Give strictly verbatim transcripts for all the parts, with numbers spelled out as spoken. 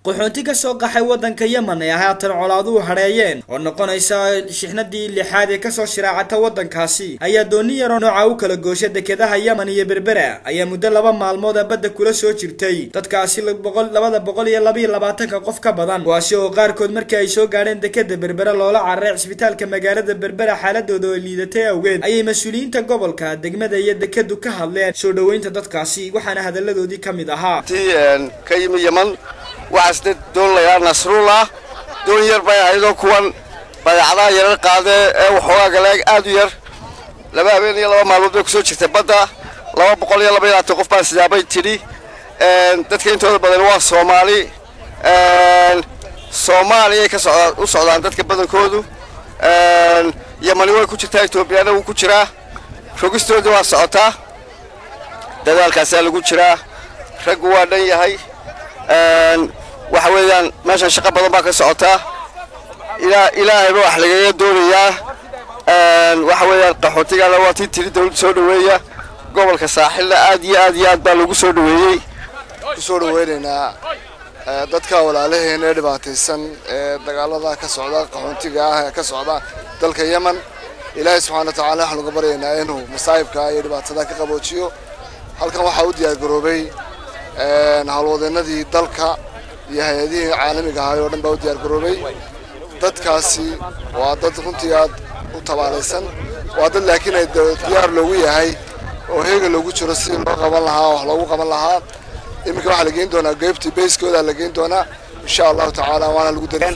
qaxoontiga soo qaxay wadanka Yemen ay haatan colaadu hareeyeen oo noqonaysa shixnadii lixaad ee ka soo shiraacata wadankaasi ayaa dooni yar oo nooca u kala gooshay dekedaha Yemen iyo Berbera ayaa muddo laba maalmood badda kula soo jirtay dadkaasi laba boqol iyo laba iyo labaatan qof ka badan kuwaasi oo qaarkood markii ay soo gaareen dekeda Berbera loola carray isbitaalka magaalada Berbera xaaladooda oo liidatay awgeed ayay mas'uuliyiinta gobolka degmada iyo dekedu ka hadleen soo dhaweynta dadkaasi waxaana hadaladoodii kamid ahaa tii ka yimi Yemen وعسد دون يا نصرالله دون يربع هيدو كون بدعنا يرقاده وحواق لك أدوير لما بيني لما معلومة كسر تبدا لما بقول يلا بينا تقف بس جابي تري تذكرين تقول بدلوا الصومالي الصومالي كسر وصعدان تذكر بدل كودو يمني وكوش تايتو بيانا وكوشرا فوقستو دوا صعتا دال كسر وكوشرا رجوا دنيا هاي waxa weeyaan meesha shaqo badan baa ka socota ila ilaahay wax laga doonaya een waxa weeyaan qaxootiga la waati tiri dawlad soo dhaweeya gobolka saaxil aad iyo aad iyo aad baa lagu soo dhaweeyay ku soo dhaweynayna dadka walaalaheena dhibaataysan ee dagaalada ka socda qaxootiga ah ka socda dalka Yemen ilaahay subhanahu wa ta'ala waxa lagu baryaynaa inuu masaa'ibka iyo dhibaatada ka qaboojiyo halkan waxa uu diyaar garoobay een halwadeennadii dalka iyo hay'adaha caalamiga ah oo dhan baa u diyaar garoobay dadkaasi waa dad runtii aad u tabaalaysan waa dad laakiin ay diyaar loogu yahay oo heega loogu jiro si loo qaban lahaa wax loogu qaban lahaa iminka waxa la geyn doonaa qaybtii base-kooda la geyn doonaa insha Allah ta'ala waana lagu darin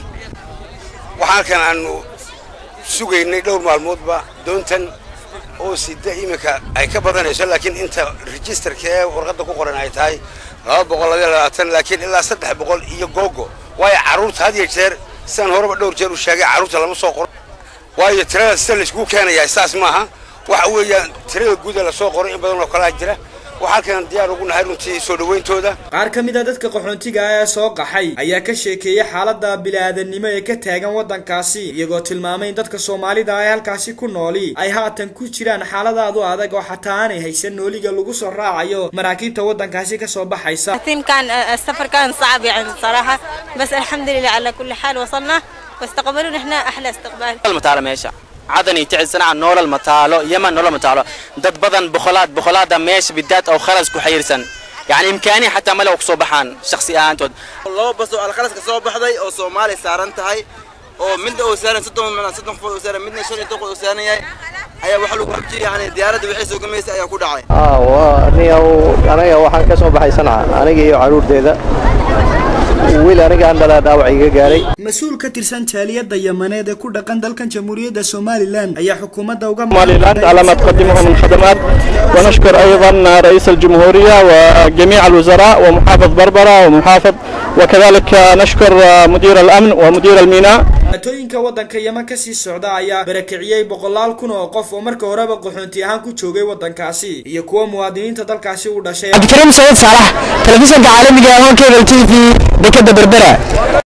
waxaan kan aanu sugaynay dhowr maalmoodba doontan oo sida iminka ay ka badanayso laakiin inta registerka ee warqadda ku qoran ay tahay laba boqol iyo labaatan laakiin ilaa saddex boqol iyo googo way caruurta had iyo jeer san horeba dhowr jeer u sheegay caruurta lama soo qoro way tirada sal isku keenaya saas maaha waxa weeyaan tirada guud la soo qoray in badan oo kala jira waxa kan diyaar ugu nahay runtii soo dhaweyntooda qaar kamid ah dadka qaxoontiga ah ee soo qaxay ayaa ka sheekeeyay xaaladda bilaadanimo ee ka taagan wadankaasi iyagoo tilmaamay in dadka Soomaalida ay halkaasi ku nooli ay haatan ku jiraan xaalad aad u adag oo xataa aanay haysan nooliga lagu soo raacayo maraakiibta wadankaasi ka soo baxaysa كان السفر كان صعب يعني صراحة بس الحمد لله على كل حال وصلنا واستقبلونا احنا احلى استقبال المتعالى ماشي عدني تعزنا عن نور المطالو يمن نور المطالو دد بدن بخلات بخلات ماشي بدات او خرز كحيرسن يعني امكاني حتى ملو صبحان شخصي انت والله بس على خلص كسو بخدي او سومالي سارنتahay oo mid oo saaran saddex min saddex qof oo saaran midna shan iyo toban oo saaranayay ayaa waxa lagu qabtay yani diyaaradda wixii soo gameysay ayaa ku dhacay ah waa aniga aniga waxaan ka soo baxay sanaa aniga iyo caruurteeda wiil aniga aan dhalaa dhaawac iga gaaray mas'uul ka tirsan taaliyada Yemeneed ee ku dhaqan dalkan Jamhuuriyadda Soomaaliland ayaa xukuumadda uga Somaliland على ما تقدمه من خدمات ونشكر أيضا رئيس الجمهورية وجميع الوزراء ومحافظ بربرة ومحافظ وكذلك نشكر مدير الأمن ومدير الميناء atooyinka wadanka Yemen ka sii socda ayaa barakiciyay boqolaal kun oo qof oo marka horeba qaxoonti ahaan ku joogay wadankaasi iyo kuwa muwaadiniinta dalkaasi u dhashay Abdulkarim Said Salah telefishinka caalamiga ah oo Cable T V dekada Berbera